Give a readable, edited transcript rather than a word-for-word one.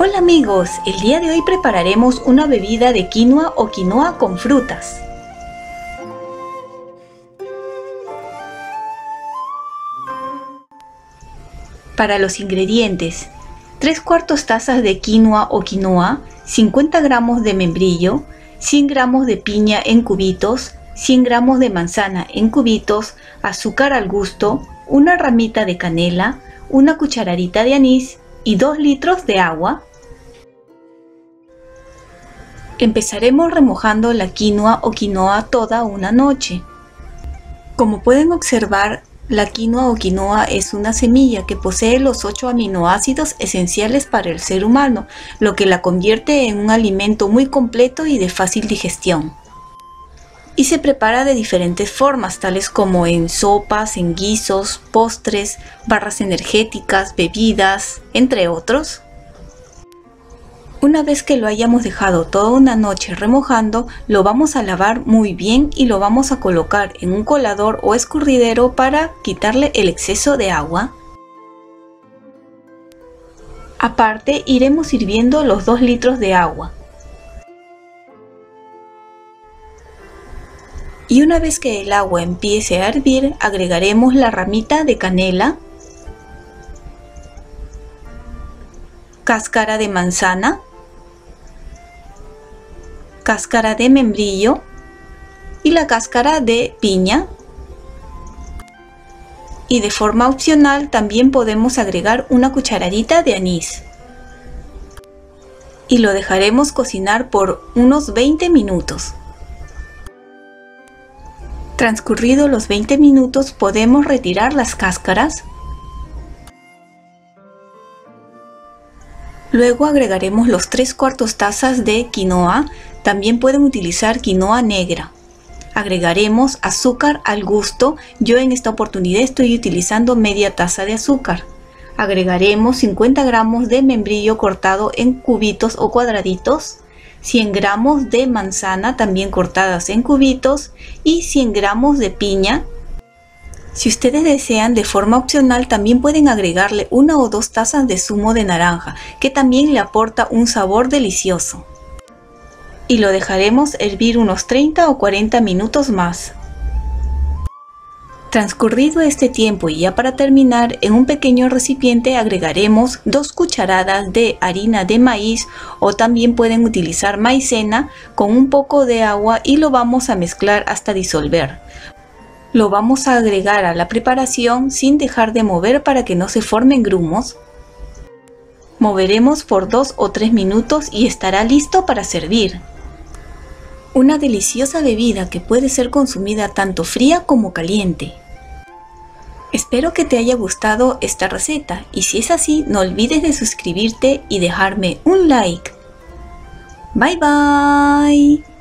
Hola amigos, el día de hoy prepararemos una bebida de quinoa o quinoa con frutas. Para los ingredientes: 3/4 tazas de quinoa o quinoa, 50 gramos de membrillo, 100 gramos de piña en cubitos, 100 gramos de manzana en cubitos, azúcar al gusto, una ramita de canela, una cucharadita de anís y 2 litros de agua. Empezaremos remojando la quinoa o quinoa toda una noche. Como pueden observar, la quinoa o quinoa es una semilla que posee los 8 aminoácidos esenciales para el ser humano, lo que la convierte en un alimento muy completo y de fácil digestión. Y se prepara de diferentes formas, tales como en sopas, en guisos, postres, barras energéticas, bebidas, entre otros. Una vez que lo hayamos dejado toda una noche remojando, lo vamos a lavar muy bien y lo vamos a colocar en un colador o escurridero para quitarle el exceso de agua. Aparte, iremos hirviendo los 2 litros de agua. Y una vez que el agua empiece a hervir, agregaremos la ramita de canela, cáscara de manzana, cáscara de membrillo y la cáscara de piña. Y de forma opcional también podemos agregar una cucharadita de anís. Y lo dejaremos cocinar por unos 20 minutos. Transcurridos los 20 minutos podemos retirar las cáscaras. Luego agregaremos los 3/4 tazas de quinoa, también pueden utilizar quinoa negra. Agregaremos azúcar al gusto, yo en esta oportunidad estoy utilizando media taza de azúcar. Agregaremos 50 gramos de membrillo cortado en cubitos o cuadraditos, 100 gramos de manzana también cortadas en cubitos y 100 gramos de piña. Si ustedes desean, de forma opcional también pueden agregarle 1 o 2 tazas de zumo de naranja, que también le aporta un sabor delicioso. Y lo dejaremos hervir unos 30 o 40 minutos más. Transcurrido este tiempo y ya para terminar, en un pequeño recipiente agregaremos 2 cucharadas de harina de maíz o también pueden utilizar maicena con un poco de agua y lo vamos a mezclar hasta disolver. Lo vamos a agregar a la preparación sin dejar de mover para que no se formen grumos. Moveremos por 2 o 3 minutos y estará listo para servir. Una deliciosa bebida que puede ser consumida tanto fría como caliente. Espero que te haya gustado esta receta y si es así, no olvides de suscribirte y dejarme un like. Bye bye.